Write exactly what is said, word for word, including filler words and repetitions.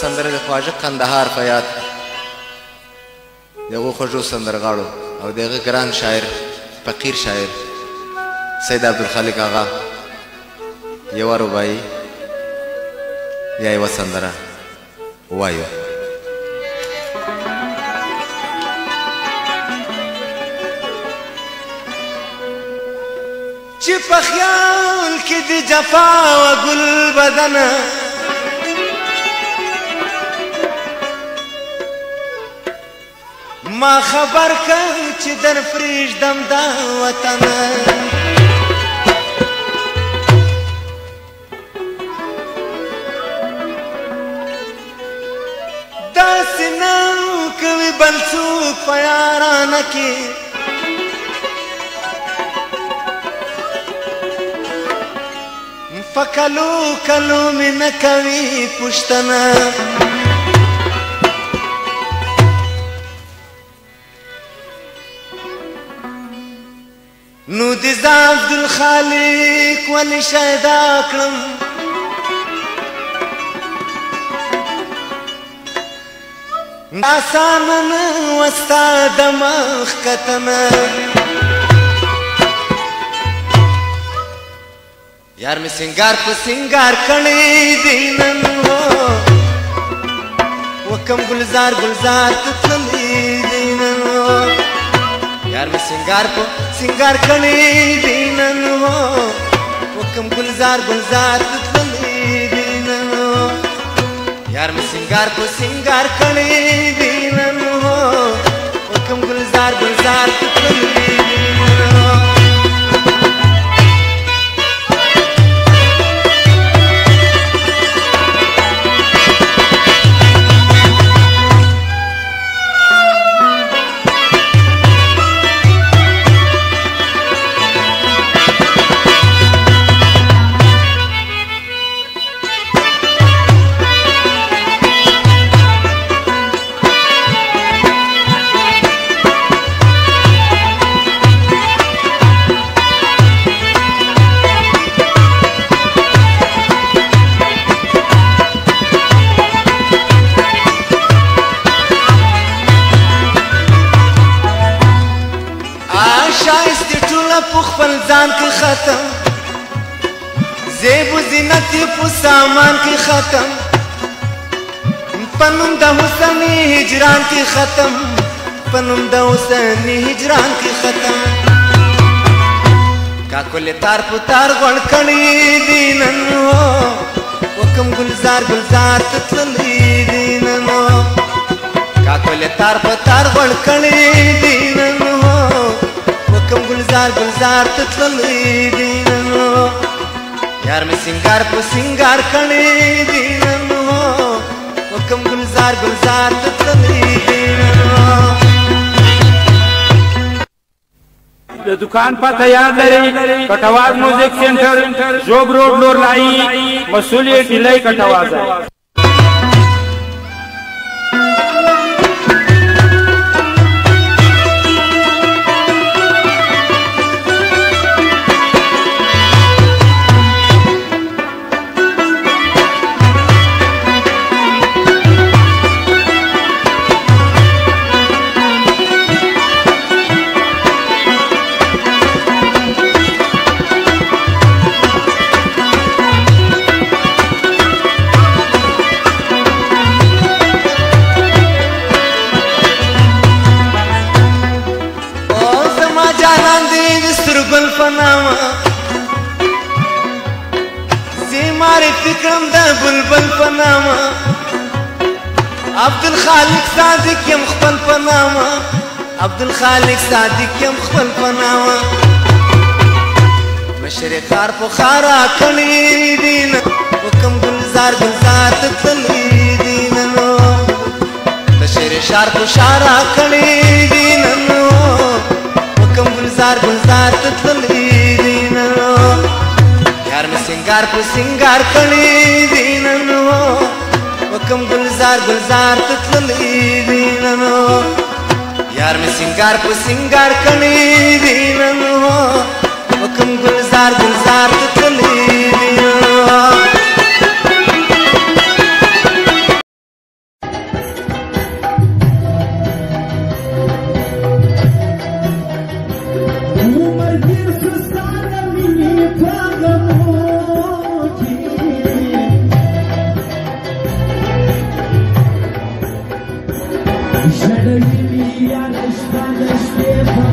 سندره د خواجه قندهار په یاد د هغو خوږو سندرغاړو او د هغه ګران شاعر فقیر شاعر سید عبدالخالق آغا یوه رباعي یا یوه سندره وایو. چې په خیال کې د جفا و ګل بدنه ما خبر کړ چې در پرېږدم دا وطن داسې نه کوي بل څوک په یارانه کې فکلو کلو می نکوي پښتنه نو د عبدالخالق ولی شیدا کړم آسانه نه وستا د مخ کتنه یار می سنگار په سنگار کړي دینن هو وکم گلزار گلزار تتللی دینن هو یار می سنگار په سنگار کړي دینن هو وکم گلزار گلزار تتللی دینن هو یار می سنگار په سنگار کړي دینن هو وکم گلزار گلزار تتللی دینن هو خپل ځان کې ختم زیب و زینت په سامان کې ختم پنوم د حسن هجران کې ختم پنوم د حسن هجران کې ختم کاکل تار په تار غړ کړي دینن هو وکم گلزار گلزار تتللی دینن هو کاکل تار په تار غړ کړي دینن هو وکم گلزار گلزار تتللی دینن هو یار می سنگار په سنگار کړي دینن هو وکم گلزار گلزار تتللی دینن هو د دکان پته یاد لري کټواز میوزیک سنټر جوب روډ نور لای مسؤل یې ډیلای کټواز فکرم دا بلبل پناما عبدالخالق صادق یم خپل پناما عبدالخالق صادق یم خپل پناما مشر خار په خارا کړي دین وکم گلزار گلزار تتللی دین نو مشر شار په شارا کړي دین نو وکم گلزار گلزار تتللی دین نو یار می سنگار په سنگار کړي دینن هو وکم گلزار گلزار تتللی دینن هو یار می سنگار په سنگار کړي دینن هو وکم گلزار گلزار تتللی Shadow, you, me, I, I, I, I,